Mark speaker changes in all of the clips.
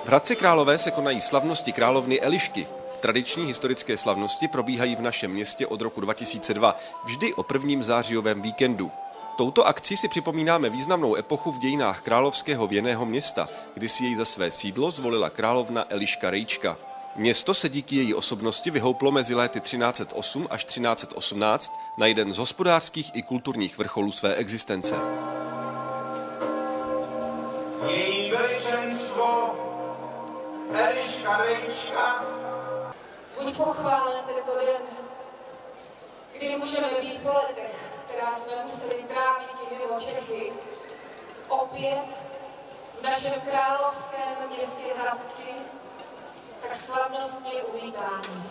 Speaker 1: V Hradci Králové se konají slavnosti královny Elišky. Tradiční historické slavnosti probíhají v našem městě od roku 2002, vždy o prvním zářijovém víkendu. Touto akcí si připomínáme významnou epochu v dějinách královského věnného města, kdy si jej za své sídlo zvolila královna Eliška Rejčka. Město se díky její osobnosti vyhouplo mezi léty 1308 až 1318 na jeden z hospodářských i kulturních vrcholů své existence.
Speaker 2: Její veličenstvo Eliška Rejčka.
Speaker 3: Buď pochválen tento den, kdy můžeme být po letech, která jsme museli trávit mimo Čechy, opět v našem královském městě Hradci, tak slavnostně uvítání.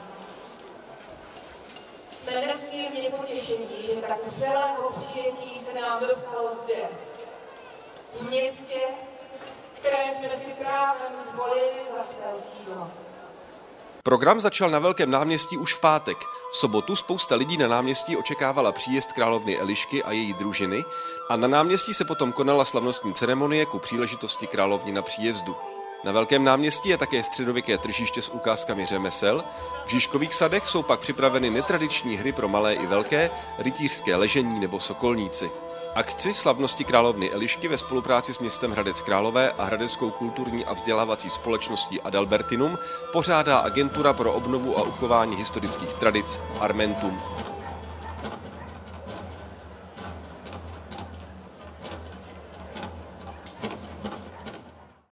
Speaker 3: Jsme nesmírně potěšení, že tak vřelého přijetí se nám dostalo zde, v městě, které jsme si právem zvolili za své sídlo.
Speaker 1: Program začal na Velkém náměstí už v pátek. V sobotu spousta lidí na náměstí očekávala příjezd královny Elišky a její družiny a na náměstí se potom konala slavnostní ceremonie ku příležitosti královnina příjezdu. Na Velkém náměstí je také středověké tržiště s ukázkami řemesel, v Žižkových sadech jsou pak připraveny netradiční hry pro malé i velké, rytířské ležení nebo sokolníci. Akci slavnosti královny Elišky ve spolupráci s městem Hradec Králové a Hradeckou kulturní a vzdělávací společností Adalbertinum pořádá Agentura pro obnovu a uchování historických tradic Armentum.